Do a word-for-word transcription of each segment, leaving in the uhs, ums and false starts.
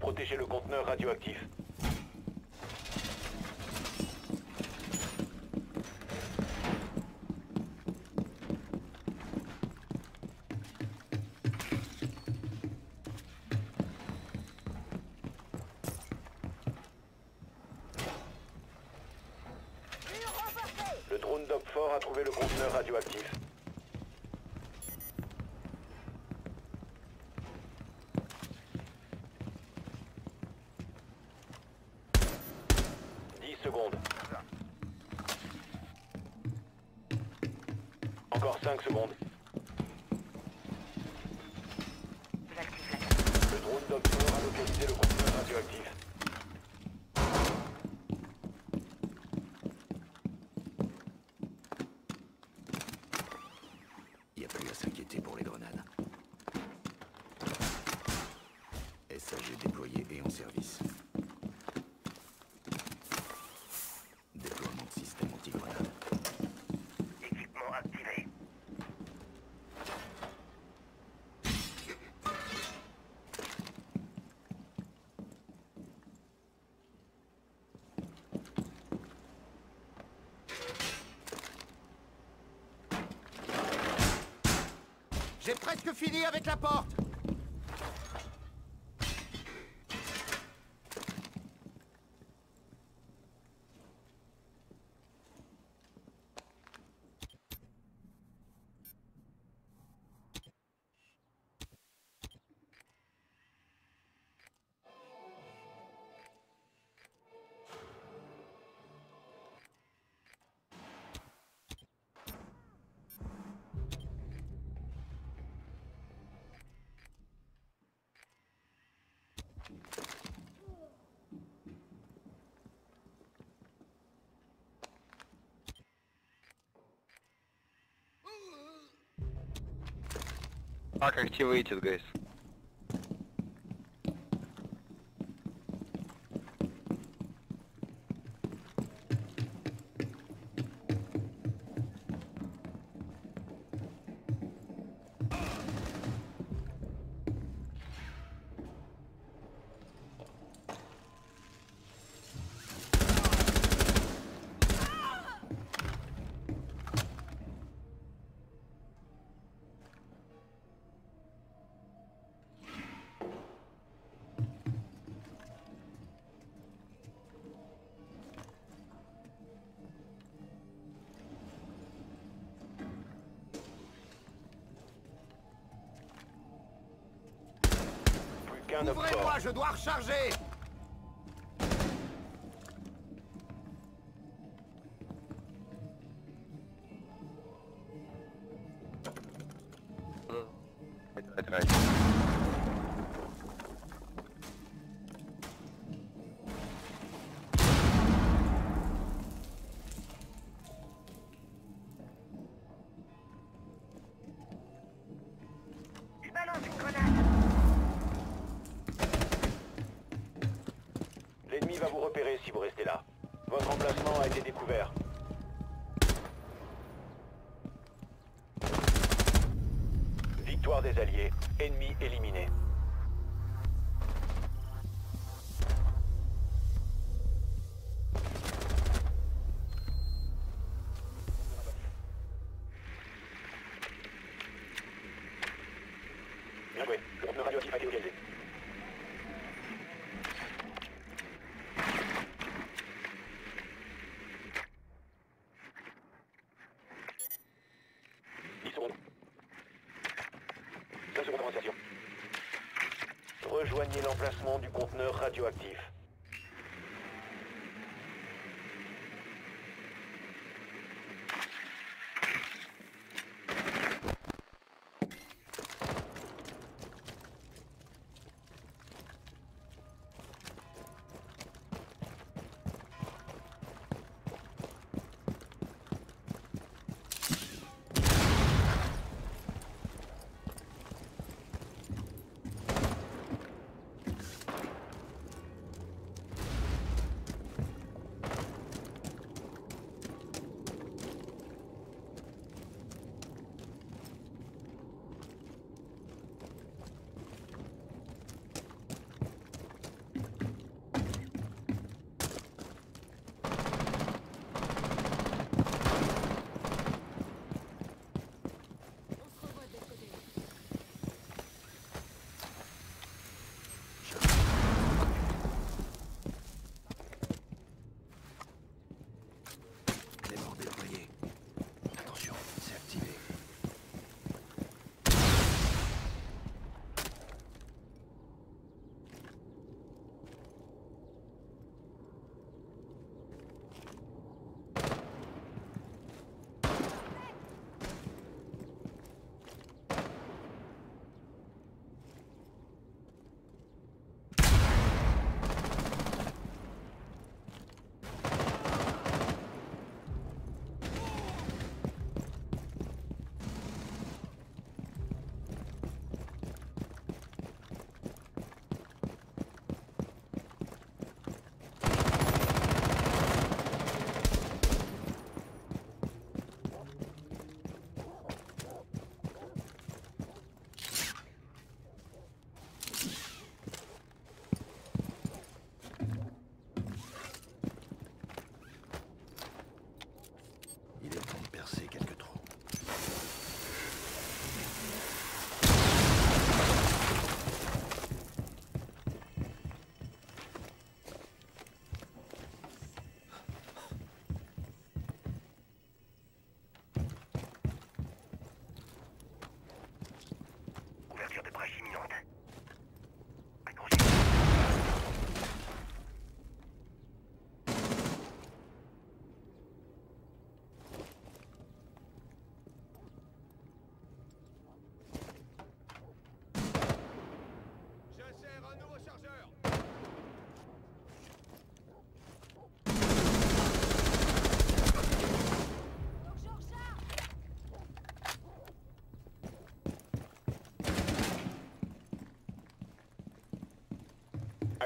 Protégez le conteneur radioactif. Le drone d'Opfort a trouvé le conteneur radioactif. dix secondes. Encore cinq secondes. Le drone d'Opfort a localisé le conteneur radioactif. Il n'y a plus à s'inquiéter pour les grenades. S A G déployé et en service. Déploiement de système anti-grenade. Équipement activé. J'ai presque fini avec la porte. Так, активируйте, гайс. Qu'un Opfort. Ouvrez-moi, je dois recharger. Right, right. Je balance une grenade. L'ennemi va vous repérer si vous restez là. Votre emplacement a été découvert. Victoire des Alliés. Ennemi éliminé. Bien joué. Le conteneur radioactif a été localisé. dix secondes. cinq secondes d'avançation. Rejoignez l'emplacement du conteneur radioactif.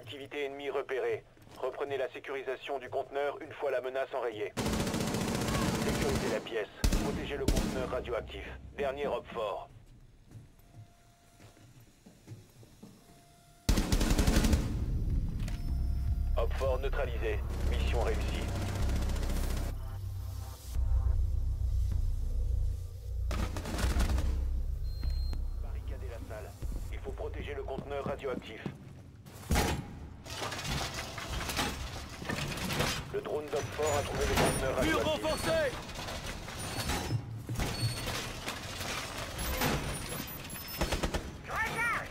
Activité ennemie repérée. Reprenez la sécurisation du conteneur une fois la menace enrayée. Sécurisez la pièce. Protégez le conteneur radioactif. Dernier Op fort. Op fort neutralisé. Mission réussie. Barricadez la salle. Il faut protéger le conteneur radioactif. Le drone d'Op fort a trouvé le conteneur Mur radioactif. renforcé! Je recharge.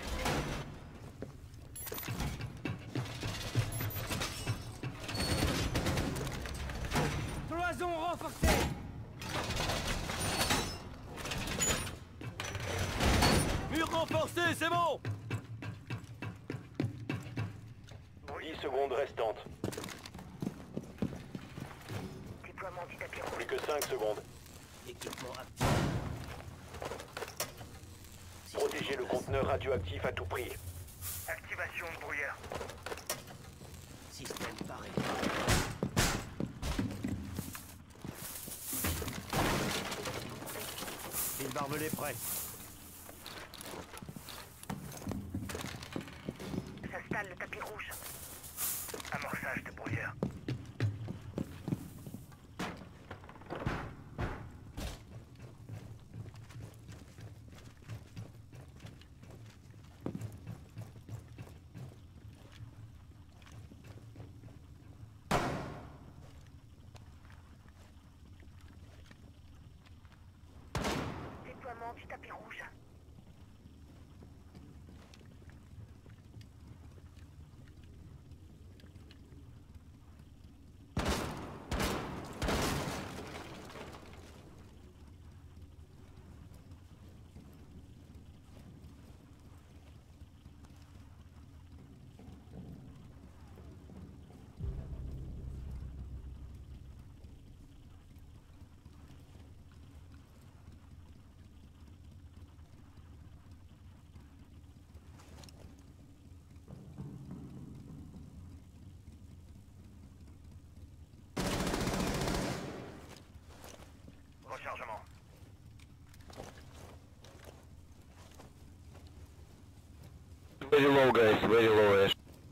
Cloison renforcée! Mur renforcé, c'est bon! dix secondes restantes. Déploiement du tapis rouge. Plus que cinq secondes. Équipement actif. Protégez le conteneur radioactif à tout prix. Activation de brouilleur. Système paré. Fil barbelé prêt. S'installe le tapis rouge. Amorçage de brouilleur. Déploiement du tapis rouge. Rechargement. Very low, guys, very low, Ash.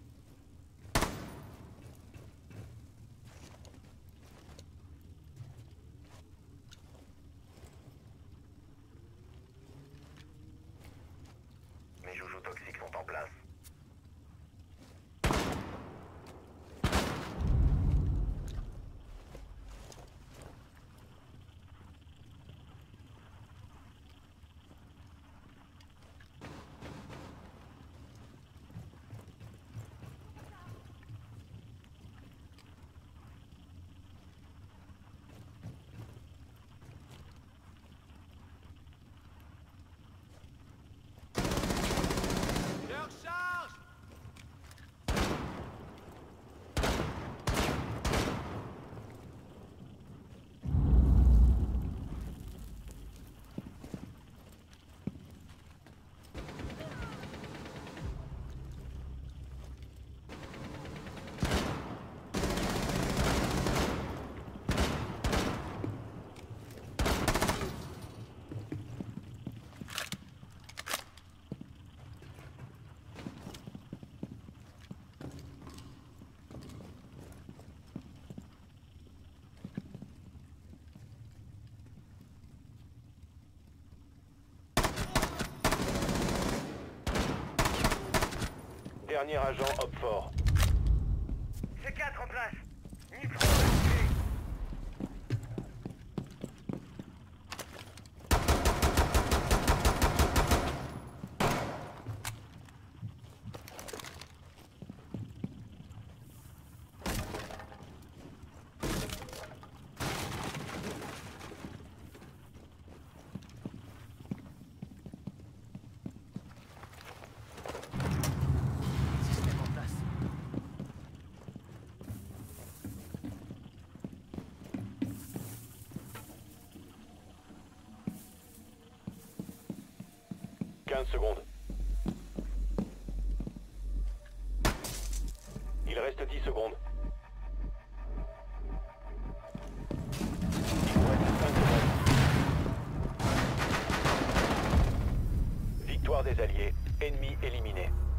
Mes joujoux toxiques sont en place. Je recharge! Dernier agent Op fort. C quatre en place. Nitro activé. Système en place. quinze secondes. reste dix secondes. Il vous reste cinq secondes. Victoire des Alliés. Ennemi éliminé.